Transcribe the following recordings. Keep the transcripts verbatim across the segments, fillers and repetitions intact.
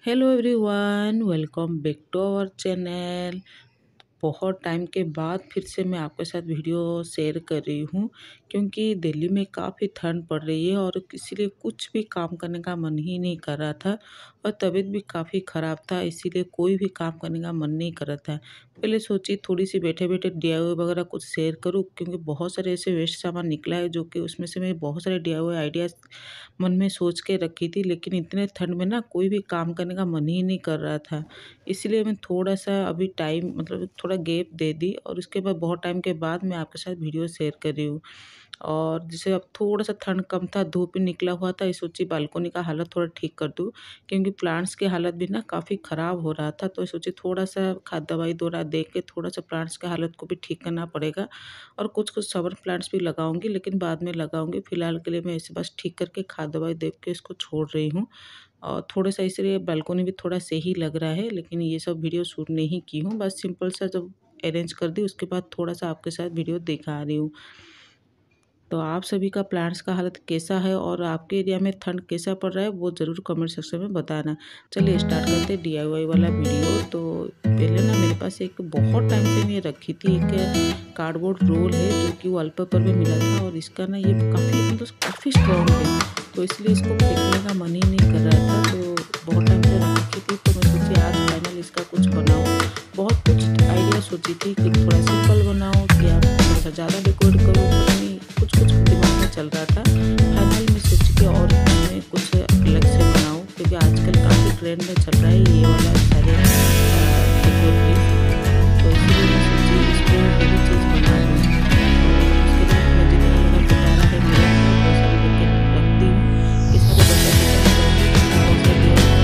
Hello everyone, welcome back to our channel. बहुत time के बाद फिर से मैं आपके साथ वीडियो शेयर कर रही हूँ, क्योंकि दिल्ली में काफ़ी ठंड पड़ रही है और इसीलिए कुछ भी काम करने का मन ही नहीं कर रहा था और तबीयत भी काफ़ी ख़राब था, इसीलिए कोई भी काम करने का मन नहीं कर रहा था। पहले सोची थोड़ी सी बैठे बैठे डी आई वाई वगैरह कुछ शेयर करूँ, क्योंकि बहुत सारे ऐसे वेस्ट सामान निकला है जो कि उसमें से मैं बहुत सारे डी आई वाई आइडियाज़ मन में सोच के रखी थी, लेकिन इतने ठंड में ना कोई भी काम करने का मन ही नहीं कर रहा था। इसलिए मैं थोड़ा-सा अभी टाइम मतलब थोड़ा गैप दे दी और उसके बाद बहुत टाइम के बाद मैं आपके साथ वीडियो शेयर कर रही हूँ। और जैसे अब थोड़ा-सा ठंड कम था, धूप भी निकला हुआ था, ये सोची बालकनी का हालत थोड़ा ठीक कर दूँ, क्योंकि प्लांट्स की हालत भी ना काफ़ी ख़राब हो रहा था। तो सोची थोड़ा-सा खाद दवाई दो दे के थोड़ा-सा प्लांट्स की हालत को भी ठीक करना पड़ेगा और कुछ-कुछ सबर प्लांट्स भी लगाऊँगी, लेकिन बाद में लगाऊँगी। फिलहाल के लिए मैं ऐसे बस ठीक करके खाद दवाई दे के इसको छोड़ रही हूँ। और थोड़ा-सा इसलिए बालकनी भी थोड़ा सही लग रहा है, लेकिन ये सब वीडियो शूट नहीं की हूँ, बस सिंपल सा जब अरेंज कर दी उसके बाद थोड़ा-सा आपके साथ वीडियो दिखा रही हूँ। तो आप सभी का प्लांट्स का हालत कैसा है और आपके एरिया में ठंड कैसा पड़ रहा है वो ज़रूर कमेंट सेक्शन में बताना। चलिए स्टार्ट करते हैं डी आई वाई वाला वीडियो। तो पहले ना मेरे पास एक बहुत टाइम से मैं रखी थी एक कार्डबोर्ड रोल है जो कि वॉलपेपर में मिला था और इसका ना ये काफ़ी मतलब काफ़ी स्ट्रॉन्ग है, तो इसलिए इसको फेंकने का मन ही नहीं कर रहा था। तो बहुत टाइम से रखी थी, तो मैं सोची आज फाइनल इसका कुछ बनाऊँ। बहुत कुछ आइडिया सोची थी कि थोड़ा सिंपल बनाऊँ कि आप थोड़ा सा ज़्यादा डेकोरेट करूँ, पता नहीं कुछ कुछ दिमाग में चल रहा था। फाइनल में सोची कि और मैं कुछ अलग से बनाऊँ, क्योंकि आजकल काफ़ी ट्रेंड में चल रहा है ये वाला सारे डेकोरेटिव। तो इसलिए मैं सोची इसको वही चीज़ बना दूँ। उसके बाद मैं जितना मेरा पिटारा है मेरा वो सारा लेके रखती हूँ। ये सारे बचा के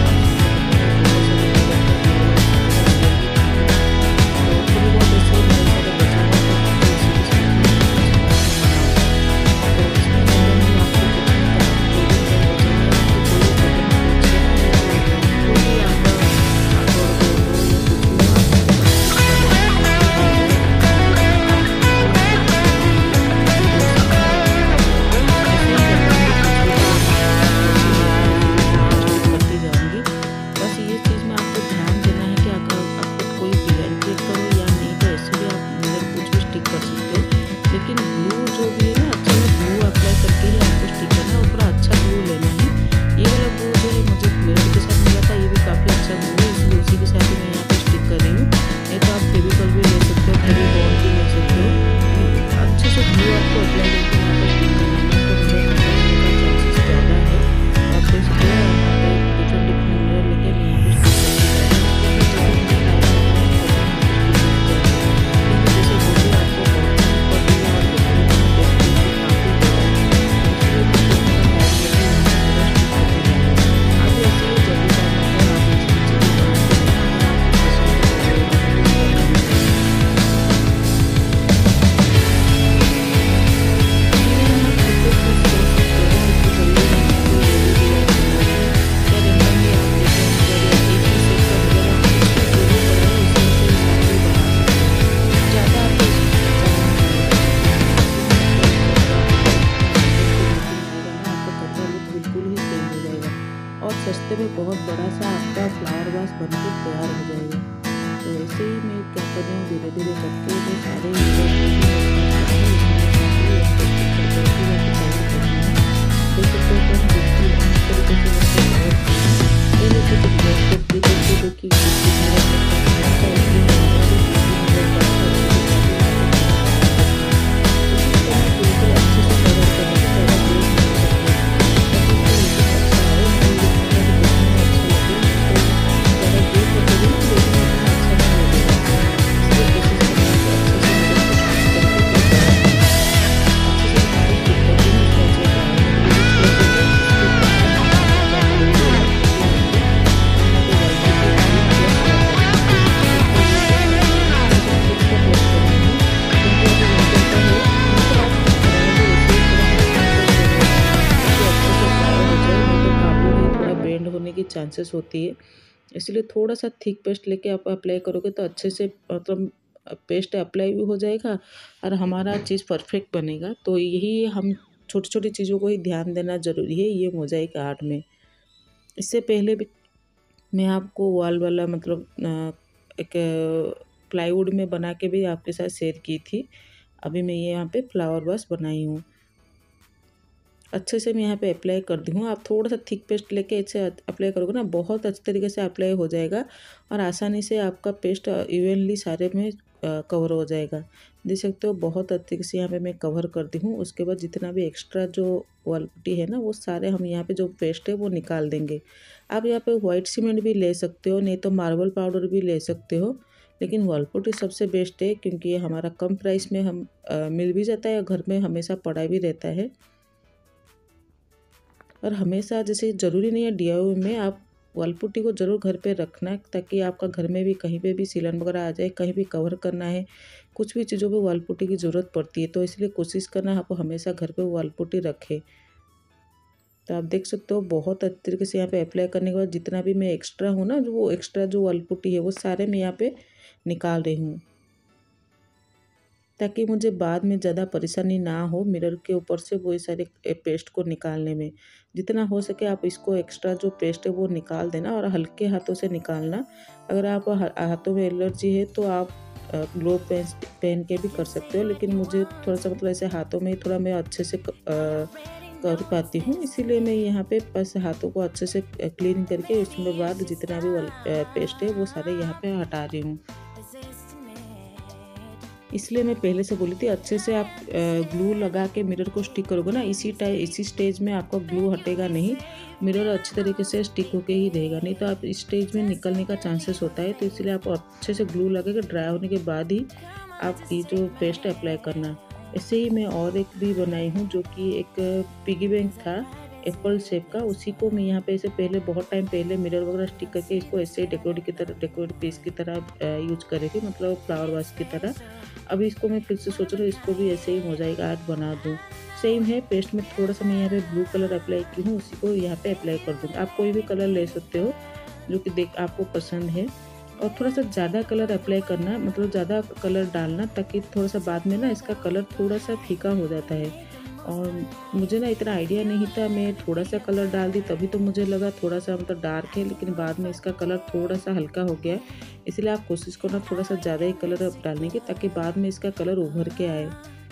और सस्ते में बहुत बड़ा सा आपका फ्लावर वास बनकर तैयार हो जाएगा। तो ऐसे ही मैं क्या कर रही हूँ, धीरे धीरे करके जो सारे की चांसेस होती है, इसलिए थोड़ा सा थिक पेस्ट लेके आप अप्लाई करोगे तो अच्छे से मतलब पेस्ट अप्लाई भी हो जाएगा और हमारा चीज़ परफेक्ट बनेगा। तो यही हम छोटी छोटी चीज़ों को ही ध्यान देना ज़रूरी है ये मोज़ाइक आर्ट में। इससे पहले भी मैं आपको वॉल वाला मतलब एक प्लाईवुड में बना के भी आपके साथ शेयर की थी। अभी मैं ये यहाँ पे फ्लावर वाश बनाई हूँ। अच्छे से मैं यहाँ पे अप्लाई कर दी हूँ। आप थोड़ा सा थिक पेस्ट लेके इसे अप्लाई करोगे ना, बहुत अच्छे तरीके से अप्लाई हो जाएगा और आसानी से आपका पेस्ट इवनली सारे में कवर हो जाएगा। देख सकते हो बहुत अच्छे तरीके से यहाँ पे मैं कवर कर दी हूँ। उसके बाद जितना भी एक्स्ट्रा जो वॉल पुट्टी है ना, वो सारे हम यहाँ पे जो पेस्ट है वो निकाल देंगे। आप यहाँ पे वाइट सीमेंट भी ले सकते हो, नहीं तो मार्बल पाउडर भी ले सकते हो, लेकिन वॉल पुट्टी सबसे बेस्ट है क्योंकि ये हमारा कम प्राइस में हम आ, मिल भी जाता है, घर में हमेशा पड़ा भी रहता है। और हमेशा जैसे ज़रूरी नहीं है डीआईवाई में आप वॉल पुट्टी को ज़रूर घर पे रखना, ताकि आपका घर में भी कहीं पे भी सीलन वगैरह आ जाए, कहीं भी कवर करना है, कुछ भी चीज़ों पे वॉल पुट्टी की ज़रूरत पड़ती है, तो इसलिए कोशिश करना आप हमेशा घर पे वॉल पुट्टी रखें। तो आप देख सकते हो बहुत अच्छे तरीके से यहाँ पे अप्लाई करने के बाद जितना भी मैं एक्स्ट्रा हूँ ना, जो वो एक्स्ट्रा जो वॉल पुट्टी है वो सारे मैं यहाँ पे निकाल रही हूँ, ताकि मुझे बाद में ज़्यादा परेशानी ना हो मिरर के ऊपर से वो सारे पेस्ट को निकालने में। जितना हो सके आप इसको एक्स्ट्रा जो पेस्ट है वो निकाल देना और हल्के हाथों से निकालना। अगर आप हाथों में एलर्जी है तो आप ग्लो पेन पहन के भी कर सकते हो, लेकिन मुझे थोड़ा सा मतलब ऐसे हाथों में थोड़ा मैं अच्छे से कर पाती हूँ, इसीलिए मैं यहाँ पे बस हाथों को अच्छे से क्लीन करके उसमें बाद जितना भी पेस्ट है वो सारे यहाँ पे हटा रही हूँ। इसलिए मैं पहले से बोली थी अच्छे से आप ग्लू लगा के मिरर को स्टिक करोगे ना, इसी टाइम इसी स्टेज में आपका ग्लू हटेगा नहीं, मिरर अच्छी तरीके से स्टिक होके ही रहेगा, नहीं तो आप इस स्टेज में निकलने का चांसेस होता है। तो इसलिए आप अच्छे से ग्लू लगा के ड्राई होने के बाद ही आप ये जो पेस्ट अप्लाई करना। ऐसे ही मैं और एक भी बनाई हूँ जो कि एक पिगी बैंक था एप्पल शेप का, उसी को मैं यहाँ पे ऐसे पहले बहुत टाइम पहले मिरर वगैरह स्टिक करके इसको ऐसे डेकोरेट की तरह डेकोरेट पीस की तरह यूज कर रही थी, मतलब फ्लावर वाश की तरह। अभी इसको मैं फिर से सोच रही हूँ इसको भी ऐसे ही मोज़ाइक आर्ट बना दूँ। सेम है, पेस्ट में थोड़ा सा मैं यहाँ पे ब्लू कलर अप्लाई की हूँ, उसी को यहाँ पे अप्लाई कर दूँगी। आप कोई भी कलर ले सकते हो जो कि देख आपको पसंद है, और थोड़ा सा ज़्यादा कलर अप्लाई करना, मतलब ज़्यादा कलर डालना, ताकि थोड़ा सा बाद में ना इसका कलर थोड़ा सा फीका हो जाता है। और मुझे ना इतना आइडिया नहीं था, मैं थोड़ा सा कलर डाल दी तभी तो मुझे लगा थोड़ा सा मतलब डार्क है, लेकिन बाद में इसका कलर थोड़ा सा हल्का हो गया। इसलिए आप कोशिश करना थोड़ा सा ज़्यादा ही कलर डालने की, ताकि बाद में इसका कलर उभर के आए।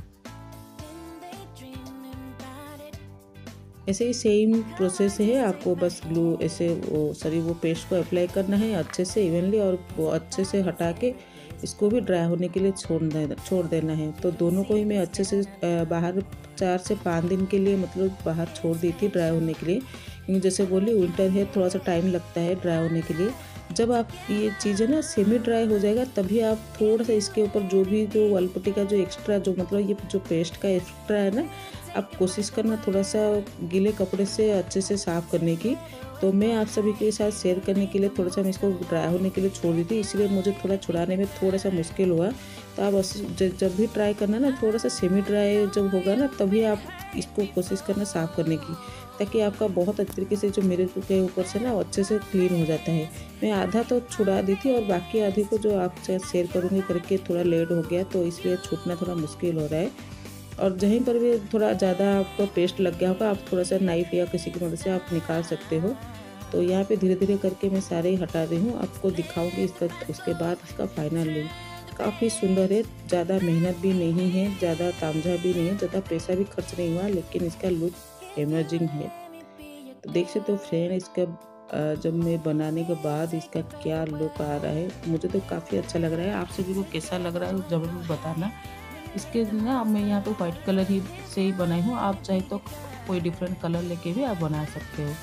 ऐसे ही सेम प्रोसेस है, आपको बस ग्लू ऐसे वो सॉरी वो पेस्ट को अप्लाई करना है अच्छे से इवनली, और वो अच्छे से हटा के इसको भी ड्राई होने के लिए छोड़ देना छोड़ देना है। तो दोनों को ही मैं अच्छे से बाहर चार से पाँच दिन के लिए मतलब बाहर छोड़ दी थी ड्राई होने के लिए, क्योंकि जैसे बोली विंटर है थोड़ा सा टाइम लगता है ड्राई होने के लिए। जब आप ये चीज़ें ना सेमी ड्राई हो जाएगा तभी आप थोड़ा सा इसके ऊपर जो भी जो वॉल पुट्टी का जो एक्स्ट्रा जो मतलब ये जो पेस्ट का एक्स्ट्रा है ना, आप कोशिश करना थोड़ा सा गीले कपड़े से अच्छे से साफ़ करने की। तो मैं आप सभी के साथ शेयर करने के लिए थोड़ा सा मैं इसको ड्राई होने के लिए छोड़ दी थी, इसलिए मुझे थोड़ा छुड़ाने में थोड़ा सा मुश्किल हुआ। तो आप जब भी ट्राई करना ना, थोड़ा सा सेमी ड्राई जब होगा ना तभी आप इसको कोशिश करना साफ़ करने की, ताकि आपका बहुत अच्छे तरीके से जो मिरर के ऊपर से ना अच्छे से क्लीन हो जाता है। मैं आधा तो छुड़ा दी थी और बाकी आधे को जो आपसे शेयर करूँगी करके थोड़ा लेट हो गया, तो इसलिए छूटना थोड़ा मुश्किल हो रहा है। और जहीं पर भी थोड़ा ज़्यादा आपको पेस्ट लग गया होगा, आप थोड़ा सा नाइफ या किसी की मदद से आप निकाल सकते हो। तो यहाँ पे धीरे धीरे करके मैं सारे ही हटा रही हूँ, आपको दिखाऊंगी इसका उसके बाद इसका फाइनल लुक। काफ़ी सुंदर है, ज़्यादा मेहनत भी नहीं है, ज़्यादा तामझा भी नहीं है, ज़्यादा पैसा भी खर्च नहीं हुआ, लेकिन इसका लुक इमर्जिंग है। तो देख सकते हो फ्रेंड, इसका जब मैं बनाने के बाद इसका क्या लुक आ रहा है, मुझे तो काफ़ी अच्छा लग रहा है। आप सभी को कैसा लग रहा है ज़रूर बताना। इसके ना मैं यहाँ पे वाइट कलर ही से ही बनाई हूँ, आप चाहे तो कोई डिफरेंट कलर लेके भी आप बना सकते हो।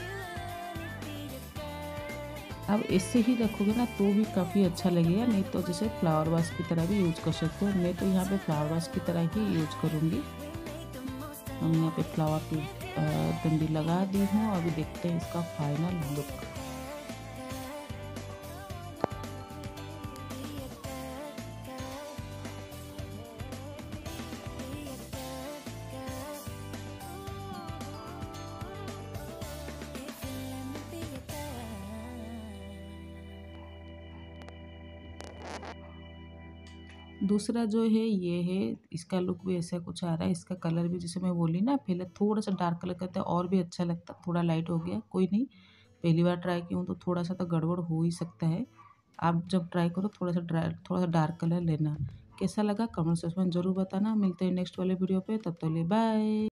आप ऐसे ही रखोगे ना तो भी काफ़ी अच्छा लगेगा, नहीं तो जैसे फ्लावर वाश की तरह भी यूज़ कर सकते हो। मैं तो यहाँ पे फ्लावर वाश की तरह ही यूज़ करूँगी। हम यहाँ पे फ्लावर की डंडी लगा दी हूँ, अभी देखते हैं इसका फाइनल लुक। दूसरा जो है ये है, इसका लुक भी ऐसा कुछ आ रहा है। इसका कलर भी जैसे मैं बोली ना पहले थोड़ा सा डार्क कलर करता है और भी अच्छा लगता, थोड़ा लाइट हो गया कोई नहीं, पहली बार ट्राई की हूँ तो थोड़ा सा तो गड़बड़ हो ही सकता है। आप जब ट्राई करो थोड़ा सा ड्राई थोड़ा सा डार्क कलर लेना। कैसा लगा कमेंट सेक्शन में ज़रूर बताना। मिलते हैं नेक्स्ट वाले वीडियो पे, तब तक के लिए बाय।